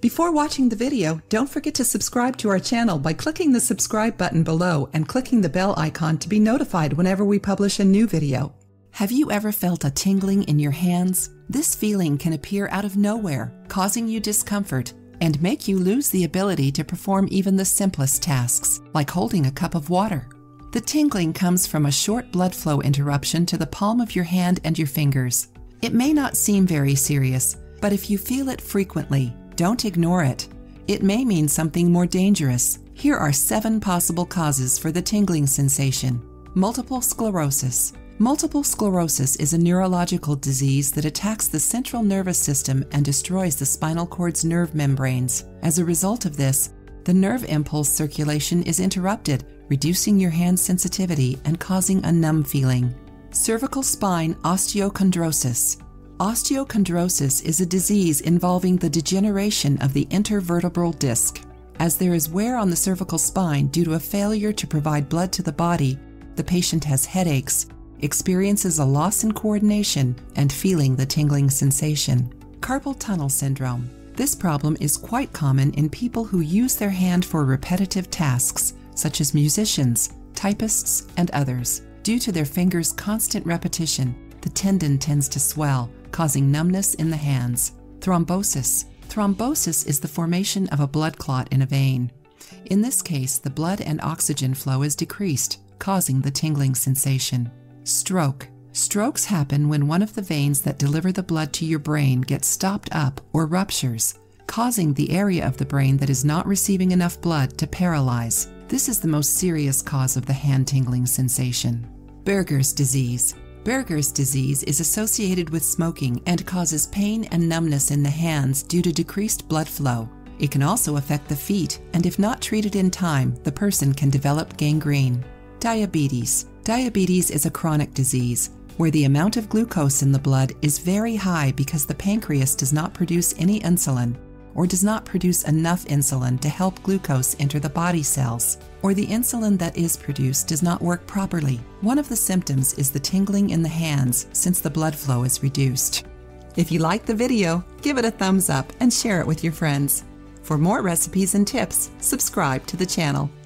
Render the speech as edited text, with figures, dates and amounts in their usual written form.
Before watching the video, don't forget to subscribe to our channel by clicking the subscribe button below and clicking the bell icon to be notified whenever we publish a new video. Have you ever felt a tingling in your hands? This feeling can appear out of nowhere, causing you discomfort and make you lose the ability to perform even the simplest tasks, like holding a cup of water. The tingling comes from a short blood flow interruption to the palm of your hand and your fingers. It may not seem very serious, but if you feel it frequently, don't ignore it. It may mean something more dangerous. Here are 7 possible causes for the tingling sensation. Multiple sclerosis. Multiple sclerosis is a neurological disease that attacks the central nervous system and destroys the spinal cord's nerve membranes. As a result of this, the nerve impulse circulation is interrupted, reducing your hand sensitivity and causing a numb feeling. Cervical spine osteochondrosis. Osteochondrosis is a disease involving the degeneration of the intervertebral disc. As there is wear on the cervical spine due to a failure to provide blood to the body, the patient has headaches, experiences a loss in coordination, and feeling the tingling sensation. Carpal tunnel syndrome. This problem is quite common in people who use their hand for repetitive tasks, such as musicians, typists, and others. Due to their fingers' constant repetition, the tendon tends to swell, causing numbness in the hands. Thrombosis. Thrombosis is the formation of a blood clot in a vein. In this case, the blood and oxygen flow is decreased, causing the tingling sensation. Stroke. Strokes happen when one of the veins that deliver the blood to your brain gets stopped up or ruptures, causing the area of the brain that is not receiving enough blood to paralyze. This is the most serious cause of the hand tingling sensation. Buerger's disease. Buerger's disease is associated with smoking and causes pain and numbness in the hands due to decreased blood flow. It can also affect the feet, and if not treated in time, the person can develop gangrene. Diabetes. Diabetes is a chronic disease where the amount of glucose in the blood is very high because the pancreas does not produce any insulin or does not produce enough insulin to help glucose enter the body cells, or the insulin that is produced does not work properly. One of the symptoms is the tingling in the hands since the blood flow is reduced. If you liked the video, give it a thumbs up and share it with your friends. For more recipes and tips, subscribe to the channel.